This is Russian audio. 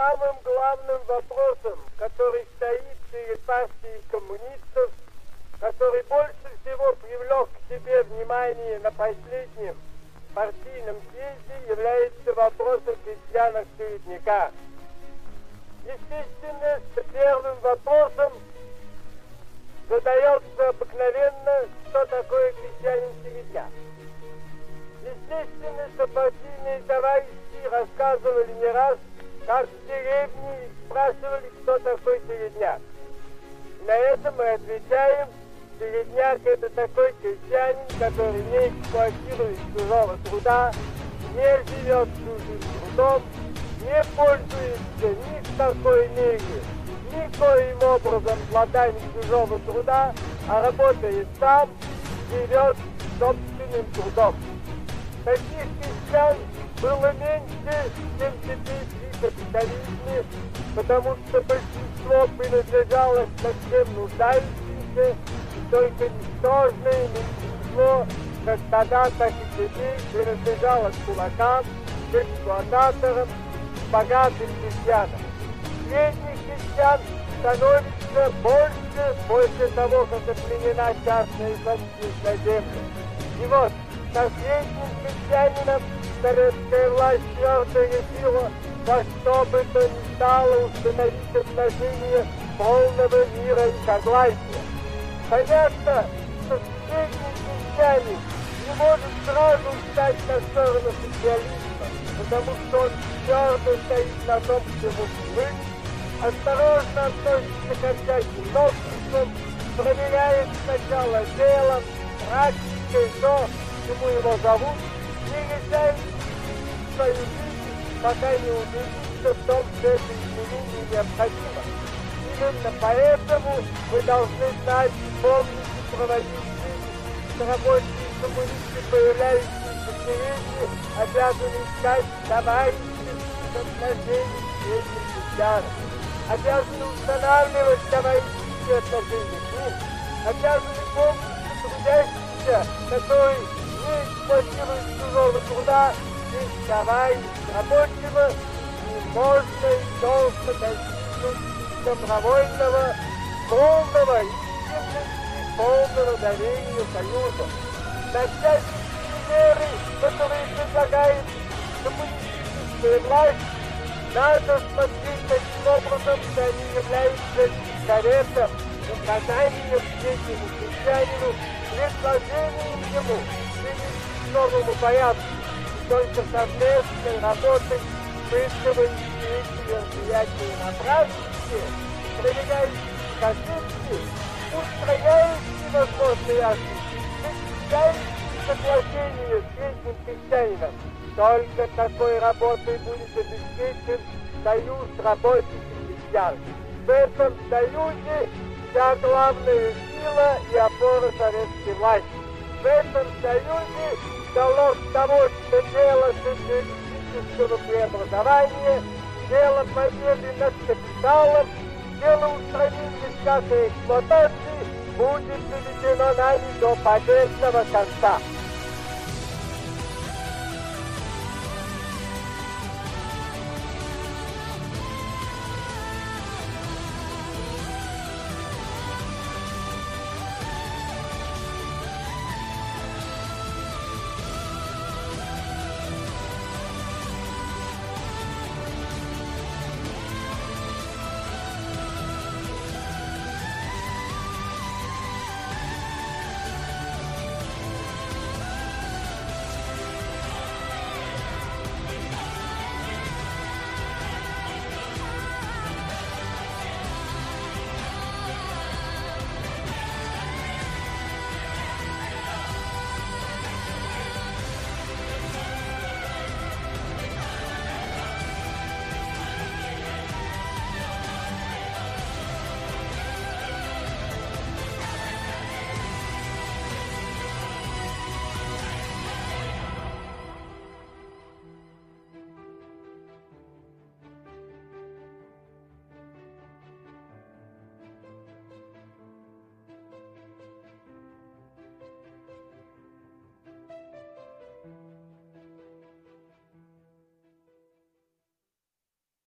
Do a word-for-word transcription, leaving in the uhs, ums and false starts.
самым главным вопросом, который стоит перед партией коммунистов, который больше всего привлек к себе внимание на последнем партийном съезде, является вопросом крестьянок-середняка. Естественно, что первым вопросом задается обыкновенно, что такое крестьянин-середняк. Естественно, что партийные товарищи рассказывали не раз, как в деревне, и спрашивали, кто такой середняк. И на это мы отвечаем: середняк — это такой крестьянин, который не эксплуатирует чужого труда, не живет чужим трудом, не пользуется ни в какой мере, никоим образом плодами чужого труда, а работает сам, живет собственным трудом. Таких крестьян было меньше, чем теперь при капитализме, потому что большинство принадлежало к совсем нуждающимся, и только ничтожное меньшинство, как тогда, так и теперь, принадлежало к кулакам, к эксплуататорам, к богатым крестьянам. Средних крестьян становится больше после того, как отменена частная собственность на землю. И вот, со средним крестьянином советская власть твердо решила во что бы то ни стало установить отношения полного мира и согласия. Понятно, что средний крестьянин не может сразу встать на сторону социализма, потому что он твердо стоит на том, к чему привык, осторожно относится ко всяким новшествам, проверяет сначала делом, практикой то, чему его зовут, не решает свою жизнь, пока не убедится в том, что это изменение необходимо. Именно поэтому вы должны знать, помнить и проводить жизнь, что рабочие коммунисты, появляющиеся в деревне, обязаны искать товарищеских отношений с этим крестьянам, обязаны устанавливать товарищеские отношения с ним, обязаны помнить, что трудящийся, который не эксплуатирует чужого труда, есть товарищ рабочего, и можно и должно достигнуть добровольного, полного истинности, полного доверия союза. Начать меры, которые предлагает коммунистическая власть, надо смотреть таким образом, что они являются советом, указанием среднему крестьянину, предложением ему к новому порядку. И только совместной работой быстрого действия влияния на практике, проверяющие ошибки, устраняющие возможные ошибки, достигающие соглашения с средним крестьянином. Только такой работой будет обеспечен союз рабочих и крестьян. В этом союзе вся главная сила и опора советской власти. В этом союзе залог того, что дело социалистического преобразования, дело победы над капиталом, дело устранения всякой эксплуатации будет доведено нами до победного конца.